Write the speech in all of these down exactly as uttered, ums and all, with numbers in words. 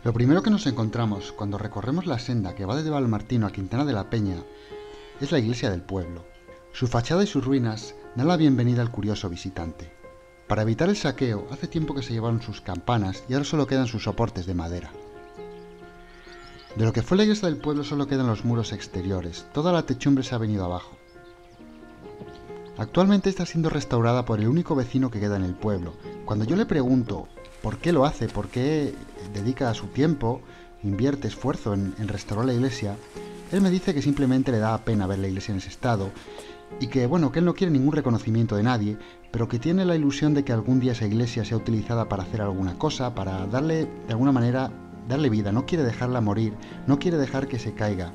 Lo primero que nos encontramos cuando recorremos la senda que va desde Valmartino a Quintana de la Peña es la iglesia del pueblo. Su fachada y sus ruinas dan la bienvenida al curioso visitante. Para evitar el saqueo, hace tiempo que se llevaron sus campanas y ahora solo quedan sus soportes de madera. De lo que fue la iglesia del pueblo solo quedan los muros exteriores, toda la techumbre se ha venido abajo. Actualmente está siendo restaurada por el único vecino que queda en el pueblo. Cuando yo le pregunto por qué lo hace, por qué dedica su tiempo, invierte esfuerzo en, en restaurar la iglesia, él me dice que simplemente le da pena ver la iglesia en ese estado y que, bueno, que él no quiere ningún reconocimiento de nadie, pero que tiene la ilusión de que algún día esa iglesia sea utilizada para hacer alguna cosa, para darle, de alguna manera, darle vida. No quiere dejarla morir, no quiere dejar que se caiga.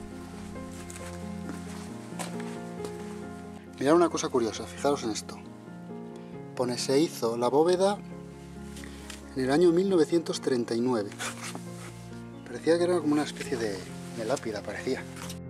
Mirad una cosa curiosa, fijaros en esto. Pone, se hizo la bóveda en el año mil novecientos treinta y nueve. Parecía que era como una especie de, de lápida, parecía.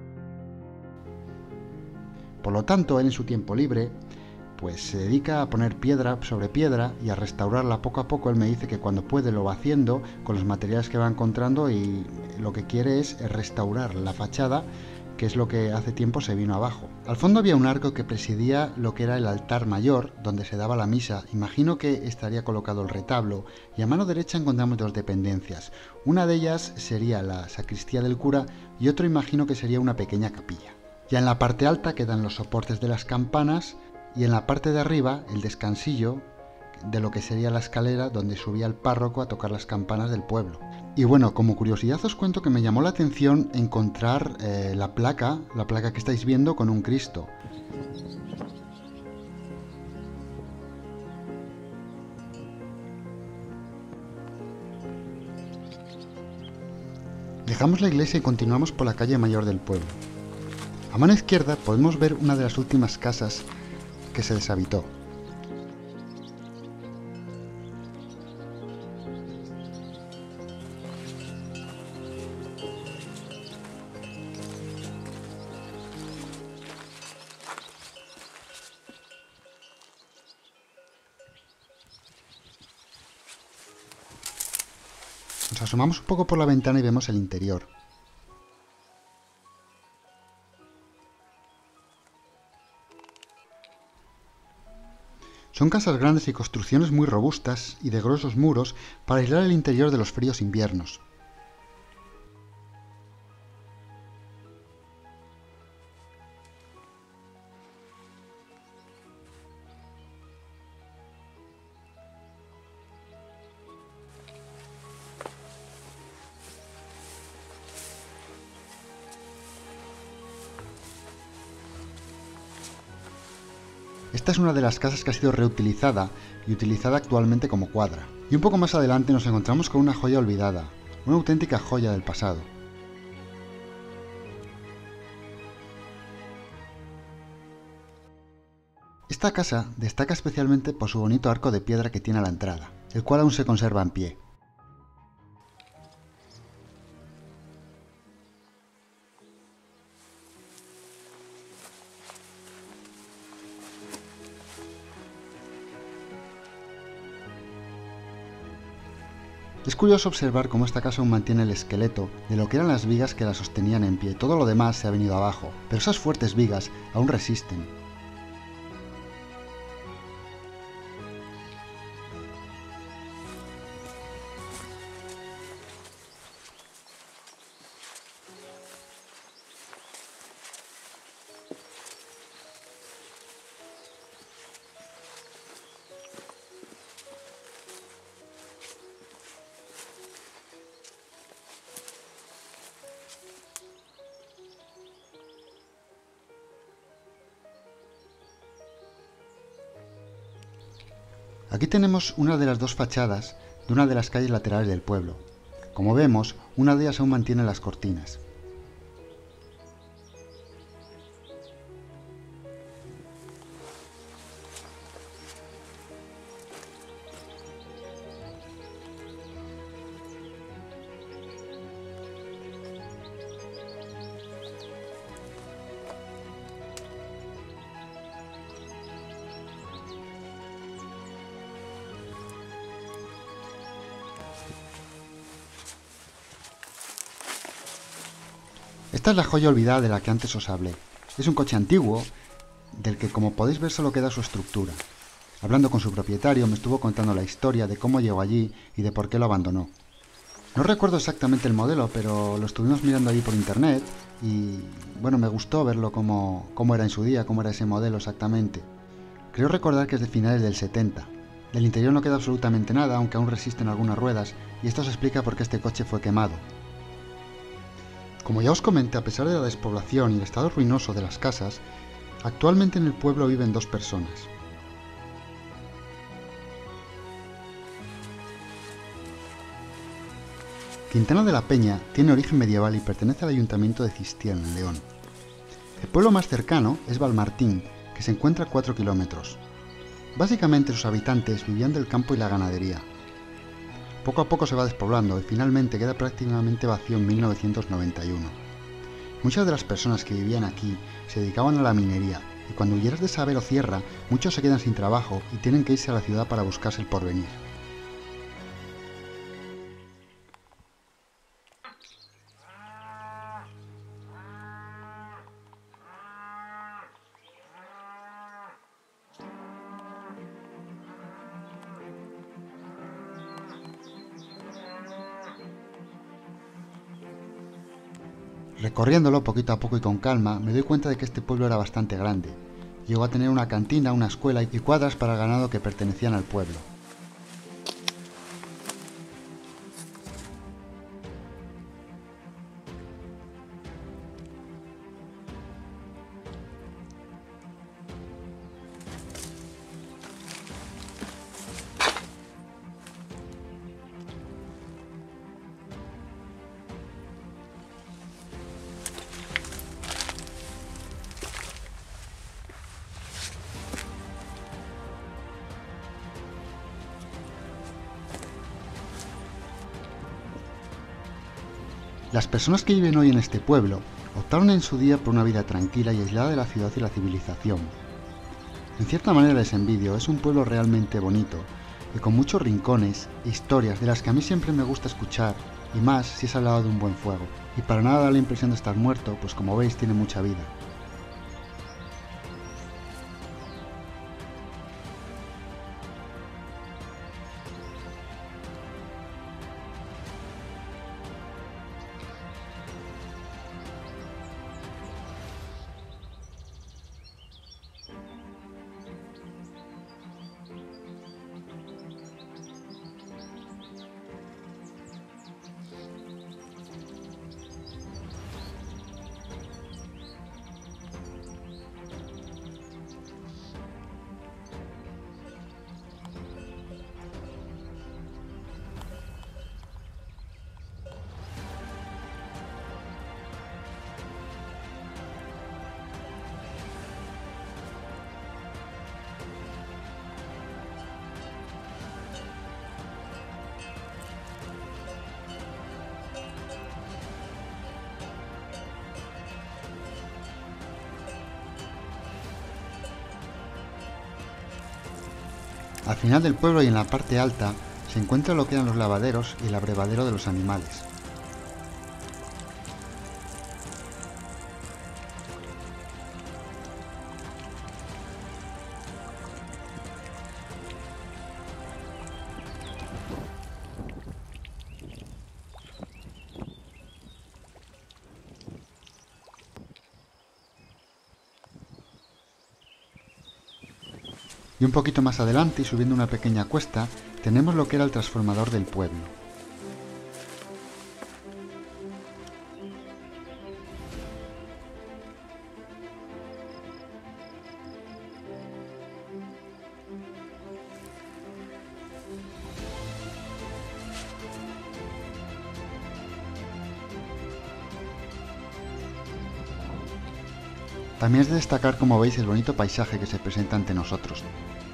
Por lo tanto, él en su tiempo libre, pues se dedica a poner piedra sobre piedra y a restaurarla poco a poco. Él me dice que cuando puede lo va haciendo con los materiales que va encontrando y lo que quiere es restaurar la fachada, que es lo que hace tiempo se vino abajo. Al fondo había un arco que presidía lo que era el altar mayor, donde se daba la misa. Imagino que estaría colocado el retablo, y a mano derecha encontramos dos dependencias. Una de ellas sería la sacristía del cura, y otro imagino que sería una pequeña capilla. Ya en la parte alta quedan los soportes de las campanas, y en la parte de arriba el descansillo de lo que sería la escalera donde subía el párroco a tocar las campanas del pueblo. Y bueno, como curiosidad os cuento que me llamó la atención encontrar eh, la placa, la placa que estáis viendo con un Cristo. Dejamos la iglesia y continuamos por la calle mayor del pueblo. A mano izquierda podemos ver una de las últimas casas que se deshabitó. Nos asomamos un poco por la ventana y vemos el interior. Son casas grandes y construcciones muy robustas y de gruesos muros para aislar el interior de los fríos inviernos. Esta es una de las casas que ha sido reutilizada y utilizada actualmente como cuadra. Y un poco más adelante nos encontramos con una joya olvidada, una auténtica joya del pasado. Esta casa destaca especialmente por su bonito arco de piedra que tiene a la entrada, el cual aún se conserva en pie. Es curioso observar cómo esta casa aún mantiene el esqueleto de lo que eran las vigas que la sostenían en pie. Todo lo demás se ha venido abajo, pero esas fuertes vigas aún resisten. Aquí tenemos una de las dos fachadas de una de las calles laterales del pueblo. Como vemos, una de ellas aún mantiene las cortinas. Esta es la joya olvidada de la que antes os hablé. Es un coche antiguo, del que como podéis ver solo queda su estructura. Hablando con su propietario me estuvo contando la historia de cómo llegó allí y de por qué lo abandonó. No recuerdo exactamente el modelo, pero lo estuvimos mirando allí por internet y bueno, me gustó verlo cómo, cómo era en su día, cómo era ese modelo exactamente. Creo recordar que es de finales del setenta. Del interior no queda absolutamente nada, aunque aún resisten algunas ruedas, y esto se explica por qué este coche fue quemado. Como ya os comenté, a pesar de la despoblación y el estado ruinoso de las casas, actualmente en el pueblo viven dos personas. Quintana de la Peña tiene origen medieval y pertenece al ayuntamiento de Cistierna, en León. El pueblo más cercano es Valmartín, que se encuentra a cuatro kilómetros. Básicamente sus habitantes vivían del campo y la ganadería. Poco a poco se va despoblando y finalmente queda prácticamente vacío en mil novecientos noventa y uno. Muchas de las personas que vivían aquí se dedicaban a la minería y cuando huyeras de Sabero cierra, muchos se quedan sin trabajo y tienen que irse a la ciudad para buscarse el porvenir. Recorriéndolo poquito a poco y con calma, me doy cuenta de que este pueblo era bastante grande. Llegó a tener una cantina, una escuela y cuadras para el ganado que pertenecían al pueblo. Las personas que viven hoy en este pueblo optaron en su día por una vida tranquila y aislada de la ciudad y la civilización. En cierta manera les envidio, es un pueblo realmente bonito y con muchos rincones e historias de las que a mí siempre me gusta escuchar, y más si es al lado de un buen fuego. Y para nada da la impresión de estar muerto, pues como veis tiene mucha vida. Al final del pueblo y en la parte alta se encuentra lo que eran los lavaderos y el abrevadero de los animales. Y un poquito más adelante y subiendo una pequeña cuesta, tenemos lo que era el transformador del pueblo. También es de destacar, como veis, el bonito paisaje que se presenta ante nosotros.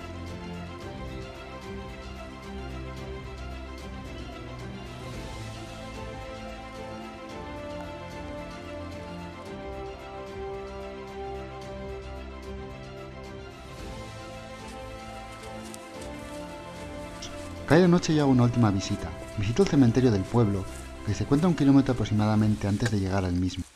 Cae la noche y hago una última visita. Visito el cementerio del pueblo, que se encuentra a un kilómetro aproximadamente antes de llegar al mismo.